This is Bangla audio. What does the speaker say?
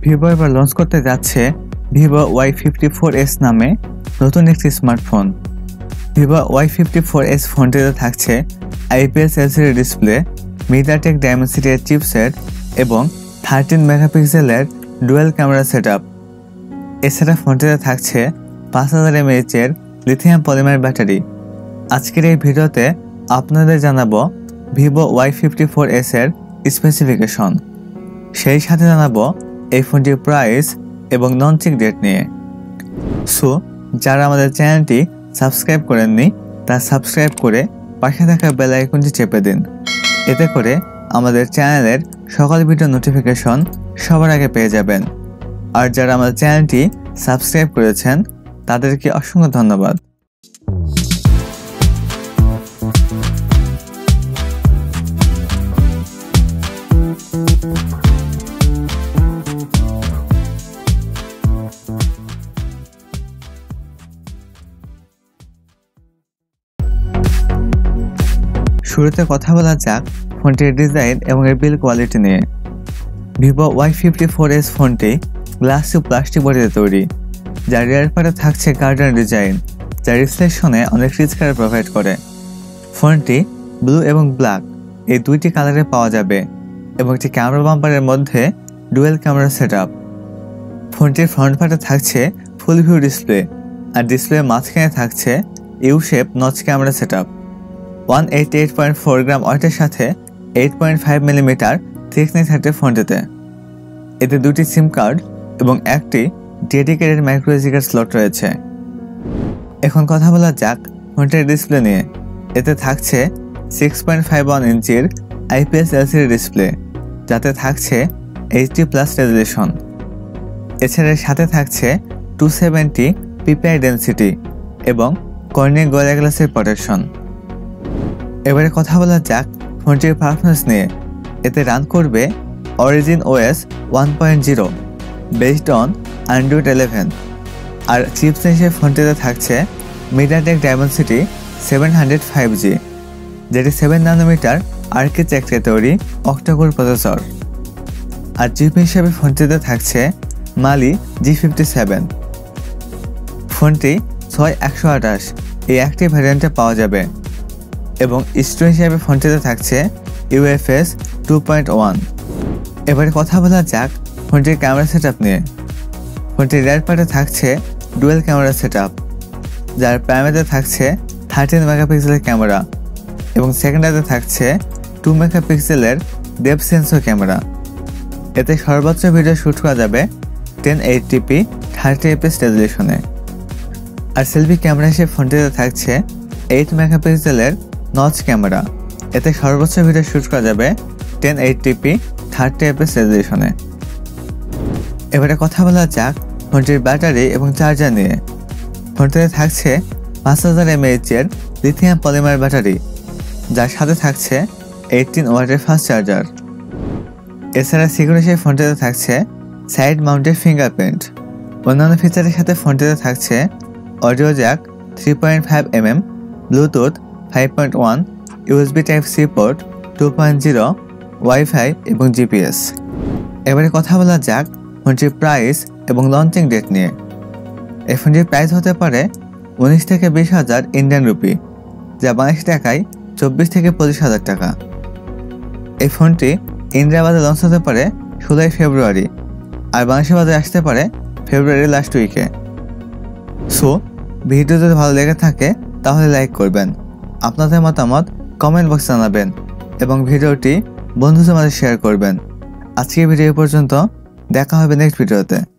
ভিভো এবার লঞ্চ করতে যাচ্ছে ভিভো Y54s নামে নতুন একটি স্মার্টফোন। ভিভো Y54s ফোনটিতে থাকছে IPS LCD display, MediaTek Dimensity chipset এবং 13 মেগাপিক্সেলের ডুয়াল ক্যামেরা সেটআপ। এছাড়া ফোনটিতে থাকছে 5000 mAh এর লিথিয়াম পলিমার ব্যাটারি। আজকের এই ভিডিওতে আপনাদের জানাবো ভিভো Y54s এর স্পেসিফিকেশন, সেই সাথে জানাবো এই ফোনটির প্রাইস এবং লঞ্চিং ডেট নিয়ে। সো যারা আমাদের চ্যানেলটি সাবস্ক্রাইব করেননি তা সাবস্ক্রাইব করে পাশে থাকা বেল আইকনটি চেপে দিন, এতে করে আমাদের চ্যানেলের সকল ভিডিও নোটিফিকেশন সবার আগে পেয়ে যাবেন। আর যারা আমাদের চ্যানেলটি সাবস্ক্রাইব করেছেন তাদেরকে অসংখ্য ধন্যবাদ। শুরুতে কথা বলা যাক ফোনটির ডিজাইন এবং এর বিল্ড কোয়ালিটি নিয়ে। ভিভো Y54s ফোনটি গ্লাস টু প্লাস্টিক বডিতে তৈরি, যার রিয়ার পার্টে থাকছে গার্ডার ডিজাইন, যা রিফ্লেকশনে অনেক রিচ কালার প্রোভাইড করে। ফোনটি ব্লু এবং ব্ল্যাক এই দুইটি কালারে পাওয়া যাবে এবং একটি ক্যামেরা বাম্পারের মধ্যে ডুয়েল ক্যামেরা সেটআপ। ফোনটির ফ্রন্ট পার্টে থাকছে ফুল ভিউ ডিসপ্লে, আর ডিসপ্লের মাঝখানে থাকছে U shape notch camera setup. 188.4 গ্রাম ওয়েটের সাথে 8.5 মিলিমিটার থিকনেস থাকে ফোনটিতে। এতে দুটি সিম কার্ড এবং একটি ডেডিকেটেড মাইক্রোএসডি কার্ড স্লট রয়েছে। এখন কথা বলা যাক ফোনটির ডিসপ্লে নিয়ে। এতে থাকছে 6.51 ইঞ্চির IPS LCD ডিসপ্লে, যাতে থাকছে HD+ রেজুলেশন। এছাড়া সাথে থাকছে 270 PPI ডেনসিটি এবং কর্নিং গোরিলা গ্লাসের প্রোটেকশন। এবারে কথা বলা যাক ফোনটির পারফরমেন্স নিয়ে। এতে রান করবে origin OS 1.0 based on Android 11, আর চিপসেট হিসেবে ফোনটিতে থাকছে MediaTek Dimensity 700 5G, যেটি 7 নানোমিটার আর্কিটেকচারে তৈরি অক্টাকোর প্রসেসর। আর জিপি হিসেবে ফোনটিতে থাকছে Mali G57। ফোনটি 6128 এই একটি ভ্যারিয়েন্টে পাওয়া যাবে এবং স্টোরেজ হিসেবে ফোনটিতে থাকছে UFS 2.1। এবারে কথা বলা যাক ফোনটির ক্যামেরা সেটআপ নিয়ে। ফোনটির রিয়ার পার্টে থাকছে ডুয়েল ক্যামেরা সেটআপ, যার প্রাইমারিতে থাকছে 13 মেগাপিক্সেলের ক্যামেরা এবং সেকেন্ডারিতে থাকছে 2 মেগাপিক্সেলের ডেপথ সেন্সর ক্যামেরা। এতে সর্বোচ্চ ভিডিও শ্যুট করা যাবে 1080p 30fps রেজুলেশনে। আর সেলফি ক্যামেরা হিসেবে ফোনটিতে থাকছে 8 মেগাপিক্সেলের নচ ক্যামেরা। এতে সর্বোচ্চ ভিডিও শ্যুট করা যাবে 1080p 30fps রেজুলেশনে। এবারে কথা বলা যাক ফোনটির ব্যাটারি এবং চার্জার নিয়ে। ফোনটিতে থাকছে 5000 mAh এর লিথিয়াম পলিমার ব্যাটারি, যার সাথে থাকছে 18 ওয়াটের ফাস্ট চার্জার। এছাড়া সিকিউরিটি ফোনটিতে থাকছে সাইড মাউন্টেড ফিঙ্গারপ্রিন্ট। অন্যান্য ফিচারের সাথে ফোনটিতে থাকছে audio jack 3.5mm, Bluetooth 5.1, USB Type-C port 2.0, WiFi এবং GPS। এবারে কথা বলা যাক ফোনটির প্রাইস এবং লঞ্চিং ডেট নিয়ে। এই ফোনটির প্রাইস হতে পারে 19 থেকে 20,000 ইন্ডিয়ান রুপি, যা বাংলাদেশি টাকায় 24 থেকে 25,000 টাকা। এই ফোনটি ইন্ডিয়া বাজারে লঞ্চ হতে পারে 16 ফেব্রুয়ারি, আর বাংলাদেশের বাজারে আসতে পারে ফেব্রুয়ারির লাস্ট উইকে। সো ভিডিও যদি ভালো লেগে থাকে তাহলে লাইক করবেন, আপনাদের মতামত কমেন্ট বক্সে জানাবেন এবং ভিডিওটি বন্ধুদের মাঝে শেয়ার করবেন। আজকের ভিডিও পর্যন্ত, দেখা হবে নেক্সট ভিডিওতে।